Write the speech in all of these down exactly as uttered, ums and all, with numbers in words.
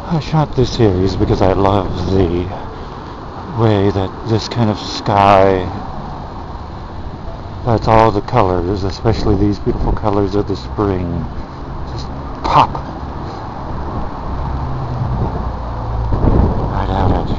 I shot this series because I love the way that this kind of sky, that's all the colors, especially these beautiful colors of the spring, just pop right out at you.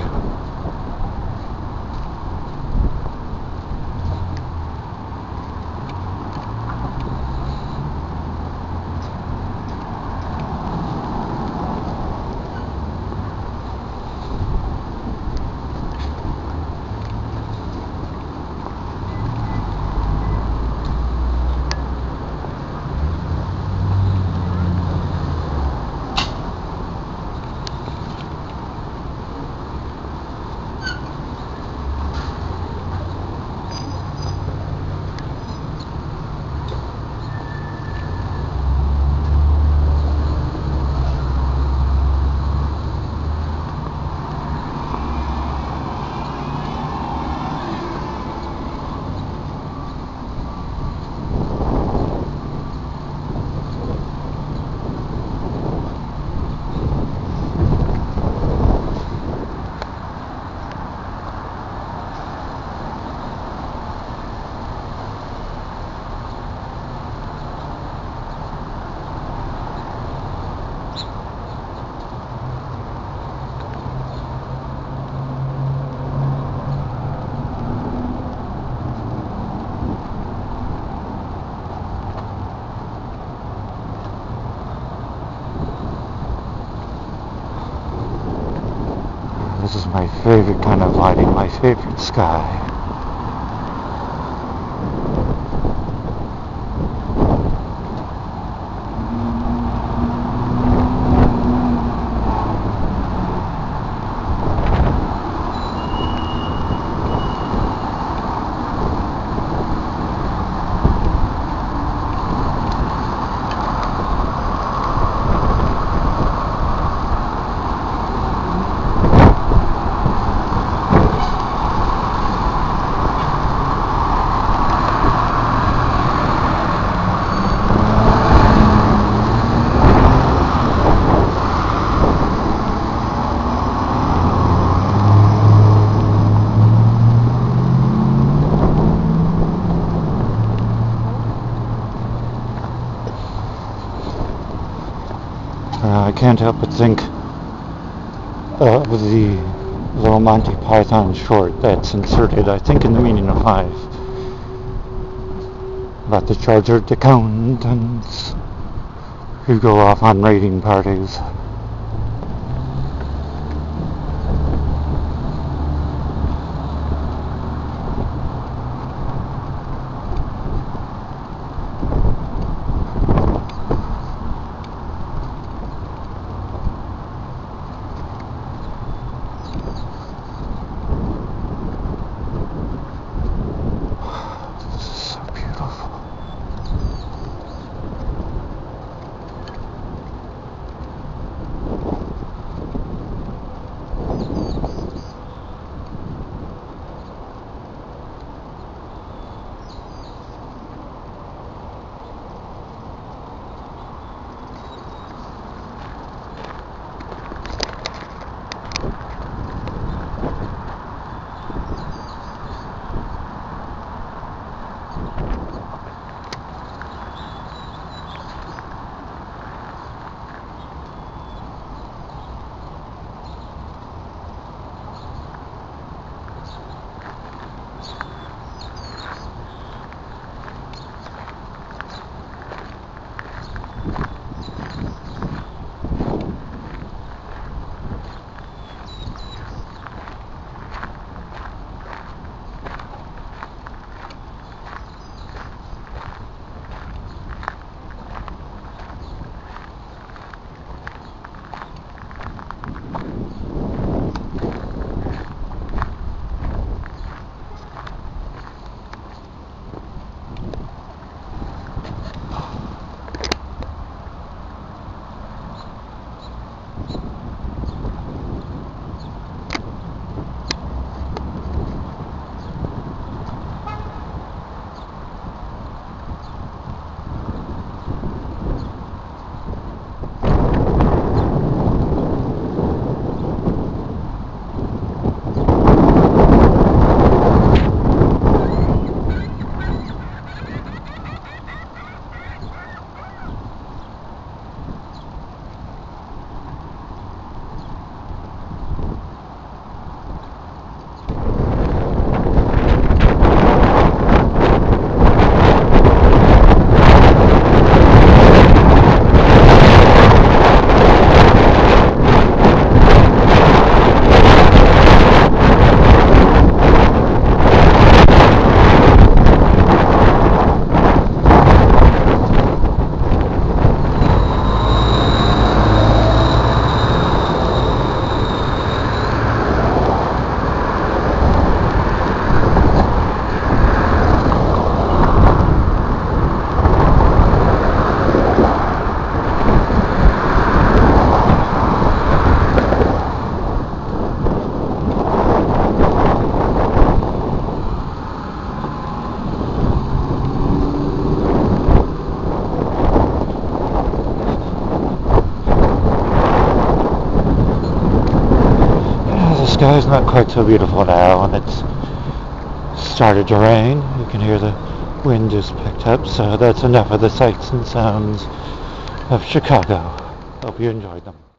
This is my favorite kind of lighting, my favorite sky. Uh, I can't help but think of the little Monty Python short that's inserted, I think, in the meaning of life, about the chartered accountants who go off on raiding parties. sky's not quite so beautiful now, and it's started to rain. You can hear the wind just picked up, so that's enough of the sights and sounds of Chicago. Hope you enjoyed them.